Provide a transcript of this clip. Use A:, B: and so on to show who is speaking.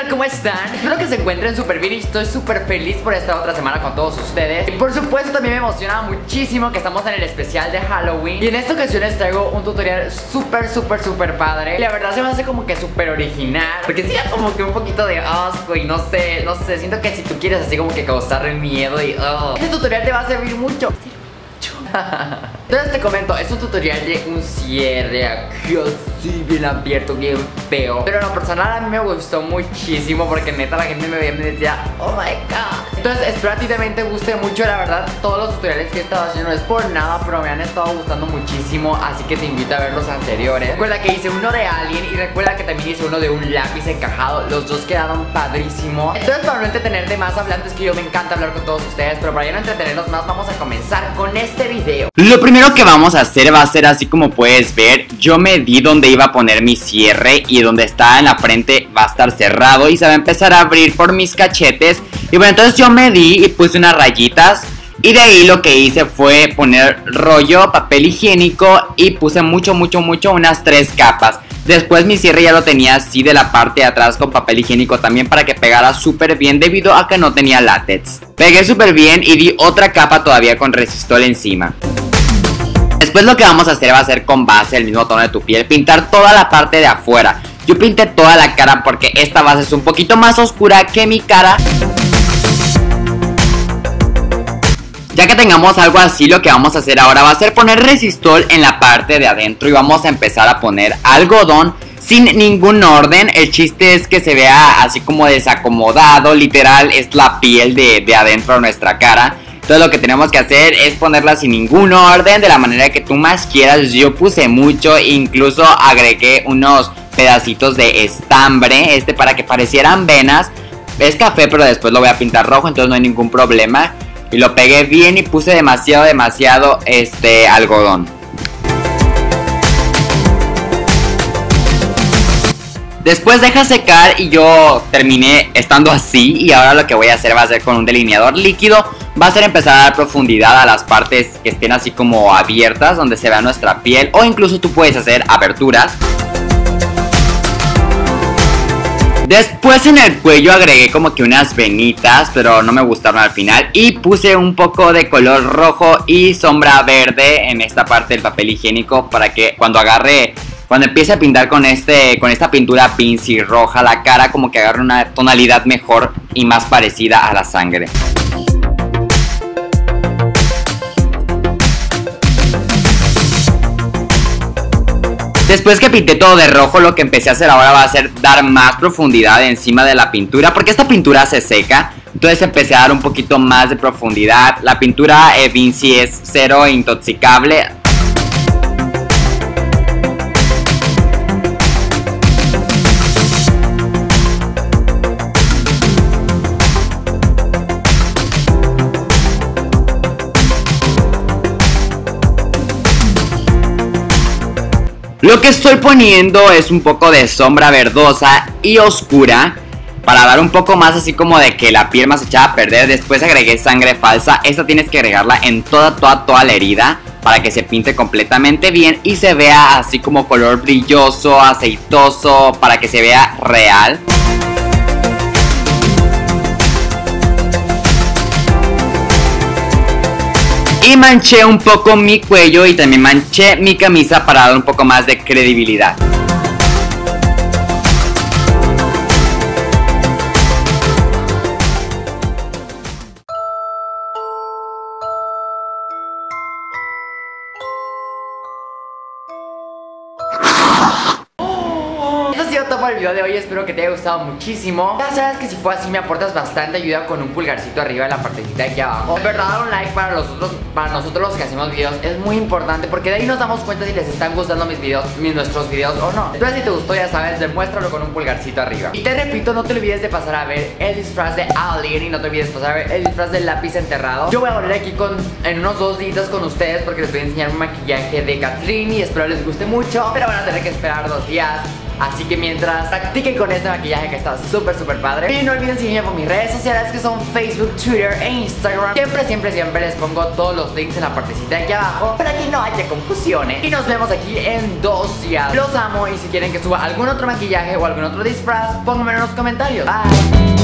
A: tal? ¿Cómo están? Espero que se encuentren súper bien y estoy súper feliz por esta otra semana con todos ustedes. Y por supuesto también me emociona muchísimo que estamos en el especial de Halloween. Y en esta ocasión les traigo un tutorial súper padre. Y la verdad se me hace como que súper original, porque sí da como que un poquito de asco y no sé, siento que si tú quieres así como que causarle miedo y este tutorial te va a servir mucho. Entonces te comento, es un tutorial de un cierre aquí así bien abierto, bien feo. Pero en lo personal a mí me gustó muchísimo porque neta la gente me veía y me decía, oh my god. Entonces espero a ti también te guste mucho. La verdad todos los tutoriales que he estado haciendo no es por nada, pero me han estado gustando muchísimo, así que te invito a ver los anteriores. Recuerda que hice uno de Alien y recuerda que también hice uno de un lápiz encajado. Los dos quedaron padrísimos. Entonces para no entretenerte más hablando, es que yo me encanta hablar con todos ustedes, pero para ya no entretenernos más vamos a comenzar con este video.
B: Lo primero que vamos a hacer va a ser así como puedes ver. Yo medí donde iba a poner mi cierre y donde está en la frente va a estar cerrado y se va a empezar a abrir por mis cachetes. Y bueno, entonces yo medí y puse unas rayitas y de ahí lo que hice fue poner rollo, papel higiénico y puse mucho, unas 3 capas. Después mi cierre ya lo tenía así de la parte de atrás con papel higiénico también para que pegara súper bien debido a que no tenía látex. Pegué súper bien y di otra capa todavía con resistol encima. Después lo que vamos a hacer va a ser con base, el mismo tono de tu piel, pintar toda la parte de afuera. Yo pinté toda la cara porque esta base es un poquito más oscura que mi cara. Ya que tengamos algo así, lo que vamos a hacer ahora va a ser poner resistol en la parte de adentro y vamos a empezar a poner algodón sin ningún orden. El chiste es que se vea así como desacomodado, literal es la piel de adentro de nuestra cara. Entonces lo que tenemos que hacer es ponerla sin ningún orden, de la manera que tú más quieras. Yo puse mucho, incluso agregué unos pedacitos de estambre, para que parecieran venas. Es café, pero después lo voy a pintar rojo, entonces no hay ningún problema. Y lo pegué bien y puse demasiado algodón. Después deja secar y yo terminé estando así. Y ahora lo que voy a hacer va a ser con un delineador líquido. Va a ser empezar a dar profundidad a las partes que estén así como abiertas, donde se vea nuestra piel. O incluso tú puedes hacer aberturas. Después en el cuello agregué como que unas venitas, pero no me gustaron al final. Y puse un poco de color rojo y sombra verde en esta parte del papel higiénico para que cuando empiece a pintar con esta pintura pincy roja la cara, como que agarre una tonalidad mejor y más parecida a la sangre. Después que pinté todo de rojo, lo que empecé a hacer ahora va a ser dar más profundidad encima de la pintura, porque esta pintura se seca. Entonces empecé a dar un poquito más de profundidad. La pintura Vinci es cero intoxicable. Lo que estoy poniendo es un poco de sombra verdosa y oscura para dar un poco más así como de que la piel más echada a perder. Después agregué sangre falsa. Esta tienes que agregarla en toda la herida para que se pinte completamente bien y se vea así como color brilloso, aceitoso, para que se vea real. Y manché un poco mi cuello y también manché mi camisa para dar un poco más de credibilidad.
A: Todo por el video de hoy, espero que te haya gustado muchísimo. Ya sabes que si fue así me aportas bastante ayuda con un pulgarcito arriba en la partecita de aquí abajo. En verdad dar un like para nosotros los que hacemos videos es muy importante, porque de ahí nos damos cuenta si les están gustando nuestros videos o no. Entonces si te gustó, ya sabes, demuéstralo con un pulgarcito arriba. Y te repito, no te olvides de pasar a ver el disfraz de Alien y no te olvides de pasar a ver el disfraz del lápiz enterrado. Yo voy a volver aquí en unos 2 días con ustedes porque les voy a enseñar un maquillaje de Catherine y espero les guste mucho, pero van a tener que esperar 2 días Así que mientras practiquen con este maquillaje que está súper padre. Y no olviden seguirme por mis redes sociales, que son Facebook, Twitter e Instagram. Siempre les pongo todos los links en la partecita de aquí abajo, para que no haya confusiones. Y nos vemos aquí en 2 días. Los amo, y si quieren que suba algún otro maquillaje o algún otro disfraz, pónganmelo en los comentarios. Bye.